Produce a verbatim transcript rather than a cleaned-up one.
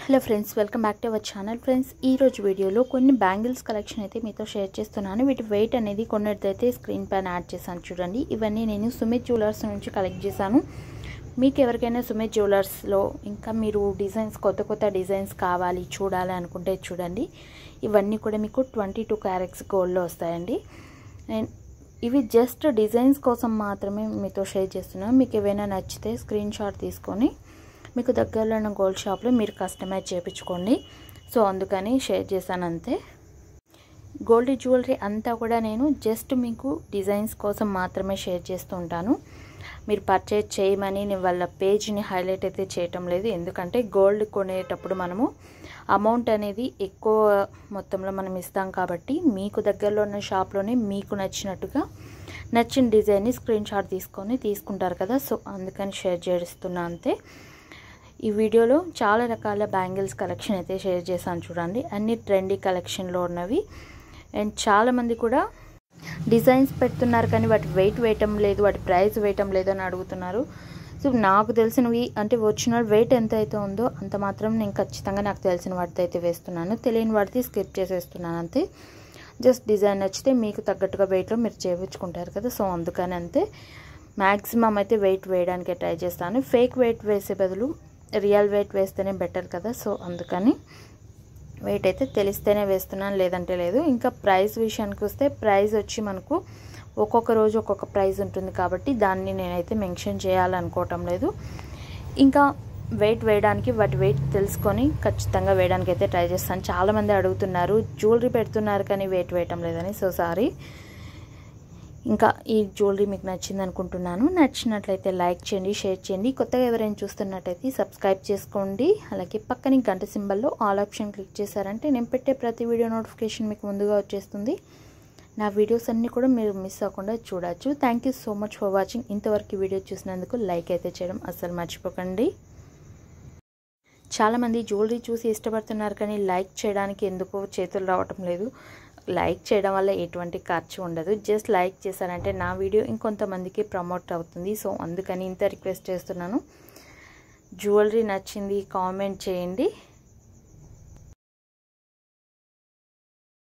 Hello friends, welcome back to our channel. Friends, ఈ రోజు వీడియోలో కొన్ని బ్యాంగిల్స్ కలెక్షన్ అయితే మీతో షేర్ చేస్తున్నాను. వీటి వెయిట్ అనేది కొన్నిటిదైతే స్క్రీన్ పైన యాడ్ చేశాను చూడండి. ఇవన్నీ నేను సుమిత్ జ్యువెలర్స్ నుంచి కలెక్ట్ చేశాను. మీకు ఎవరికైనా సుమిత్ జ్యువెలర్స్లో ఇంకా మీరు డిజైన్స్ కొత్త కొత్త డిజైన్స్ కావాలి చూడాలి అనుకుంటే చూడండి. ఇవన్నీ కూడా మీకు ట్వంటీ టూ క్యారెట్స్ గోల్డ్లో వస్తాయండి. అండ్ ఇవి జస్ట్ డిజైన్స్ కోసం మాత్రమే మీతో షేర్ చేస్తున్నాను. మీకు ఏవైనా నచ్చితే స్క్రీన్ షాట్ తీసుకొని మీకు దగ్గరలో ఉన్న గోల్డ్ షాప్లో మీరు కస్టమైజ్ చేయించుకోండి. సో అందుకని షేర్ చేశాను అంతే. గోల్డ్ జ్యువెలరీ అంతా కూడా నేను జస్ట్ మీకు డిజైన్స్ కోసం మాత్రమే షేర్ చేస్తూ ఉంటాను. మీరు పర్చేజ్ చేయమని నేను వాళ్ళ పేజ్ని హైలైట్ అయితే చేయటం లేదు. ఎందుకంటే గోల్డ్ కొనేటప్పుడు మనము అమౌంట్ అనేది ఎక్కువ మొత్తంలో మనం ఇస్తాం కాబట్టి మీకు దగ్గరలో ఉన్న షాప్లోనే మీకు నచ్చినట్టుగా నచ్చిన డిజైన్ని స్క్రీన్ షాట్ తీసుకొని తీసుకుంటారు కదా. సో అందుకని షేర్ చేస్తున్నా అంతే. ఈ వీడియోలో చాలా రకాల బ్యాంగిల్స్ కలెక్షన్ అయితే షేర్ చేశాను చూడండి. అన్ని ట్రెండీ కలెక్షన్లో ఉన్నవి. అండ్ చాలామంది కూడా డిజైన్స్ పెడుతున్నారు కానీ వాటి వెయిట్ వేయటం లేదు, వాటి ప్రైస్ వేయటం లేదు అని అడుగుతున్నారు. సో నాకు తెలిసినవి అంటే ఒరిజినల్ వెయిట్ ఎంత అయితే ఉందో అంత మాత్రం నేను ఖచ్చితంగా నాకు తెలిసిన వాటితో అయితే వేస్తున్నాను. తెలియని వాటికి స్కిప్ చేసేస్తున్నాను అంతే. జస్ట్ డిజైన్ నచ్చితే మీకు తగ్గట్టుగా వెయిట్లో మీరు చేయించుకుంటారు కదా. సో అందుకని అంతే. మ్యాక్సిమం అయితే వెయిట్ వేయడానికి ట్రై చేస్తాను. ఫేక్ వెయిట్ వేసే బదులు రియల్ వెయిట్ వేస్తేనే బెటర్ కదా. సో అందుకని వెయిట్ అయితే తెలిస్తేనే వేస్తున్నాను, లేదంటే లేదు. ఇంకా ప్రైస్ విషయానికి వస్తే ప్రైస్ వచ్చి మనకు ఒక్కొక్క రోజు ఒక్కొక్క ప్రైస్ ఉంటుంది కాబట్టి దాన్ని నేనైతే మెన్షన్ చేయాలనుకోవటం లేదు. ఇంకా వెయిట్ వేయడానికి వాటి వెయిట్ తెలుసుకొని ఖచ్చితంగా వేయడానికి అయితే ట్రై చేస్తాను. చాలామంది అడుగుతున్నారు జ్యువెలరీ పెడుతున్నారు కానీ వెయిట్ వేయటం లేదని. So sorry. ఇంకా ఈ జ్యువెలరీ మీకు నచ్చింది అనుకుంటున్నాను. నచ్చినట్లయితే లైక్ చేయండి, షేర్ చేయండి. కొత్తగా ఎవరైనా చూస్తున్నట్టయితే సబ్స్క్రైబ్ చేసుకోండి. అలాగే పక్కన గంట సింబల్లో ఆల్ ఆప్షన్ క్లిక్ చేశారంటే నేను పెట్టే ప్రతి వీడియో నోటిఫికేషన్ మీకు ముందుగా వచ్చేస్తుంది. నా వీడియోస్ అన్నీ కూడా మీరు మిస్ అవ్వకుండా చూడవచ్చు. Thank you so much for watching. ఇంతవరకు వీడియో చూసినందుకు లైక్ అయితే చేయడం అస్సలు మర్చిపోకండి. చాలామంది జ్యువెలరీ చూసి ఇష్టపడుతున్నారు కానీ లైక్ చేయడానికి ఎందుకో చేతులు రావటం లేదు. లైక్ చేయడం వల్ల ఎటువంటి ఖర్చు ఉండదు. జస్ట్ లైక్ చేశారంటే నా వీడియో ఇంకొంతమందికి ప్రమోట్ అవుతుంది. సో అందుకని ఇంత రిక్వెస్ట్ చేస్తున్నాను. జ్యువెలరీ నచ్చింది కామెంట్ చేయండి.